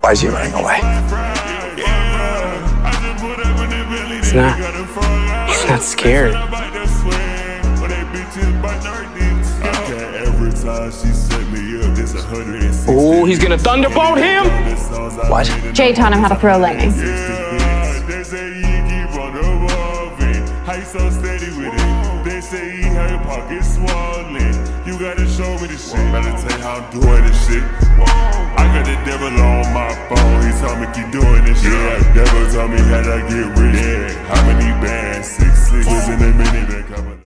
Why is he running away? He's not scared. Oh, he's gonna thunderbolt him? What? Jay taught him how to throw lightning. So steady with it. They say he had your pocket swollen. You gotta show me the shit. Better tell you how I'm doing this shit. I got the devil on my phone. He told me keep doing this shit. Yeah, the devil told me how to get rich. Yeah, how many bands? 6 6 in a minute.